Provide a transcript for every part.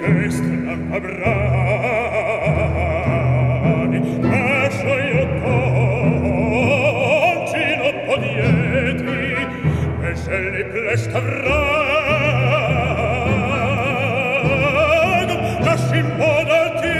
est nam abrani, lascio io conci non podieti, e se li plesta vrano, lasci modati.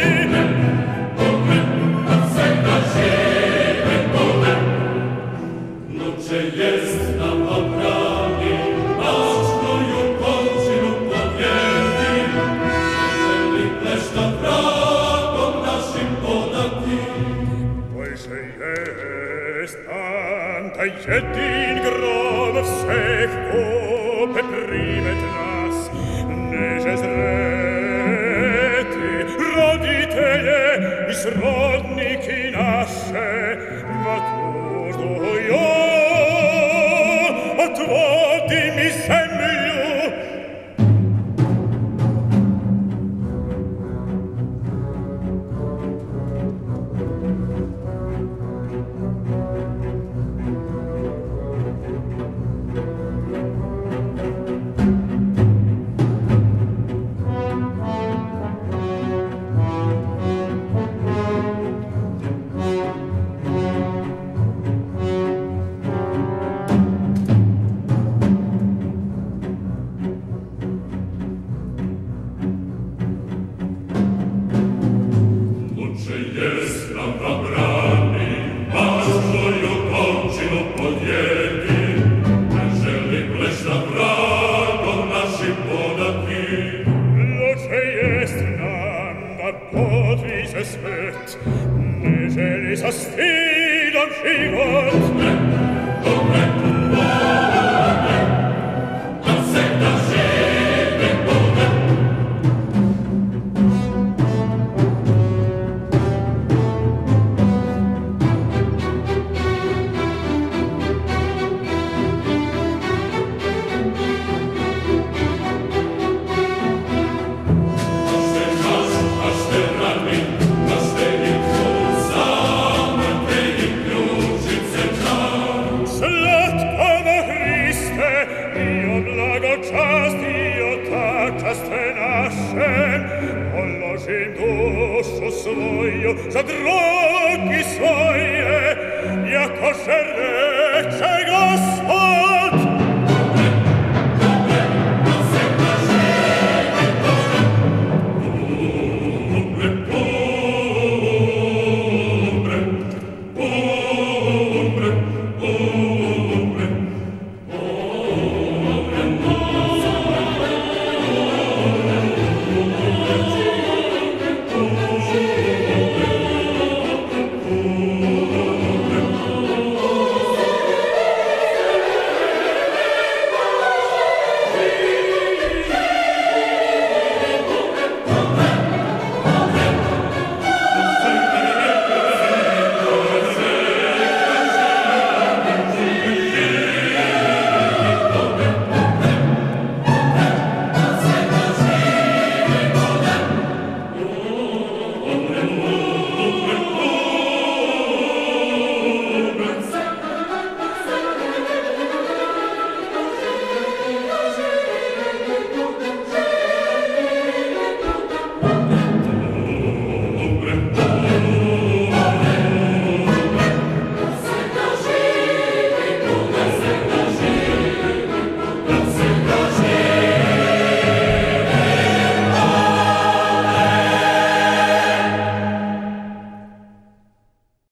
Jest nam obrani, ważno ją kończy lub powieki, jeżeli kleszcza wragom naszym podati. Boże jest anta jedin grob всех копе примет нас, неже зрети, родители и сродники наши, матурдою отводими землю. Jest nam zabrany, ważno ją kończy lub podjęty, jeżeli kleszcza wragom naszym podati. Ludzie jest nam na podwizę smrt, jeżeli zastydą żywot. Čast io ta čast našem, položim dušu svoju za drogi svoje, jako žere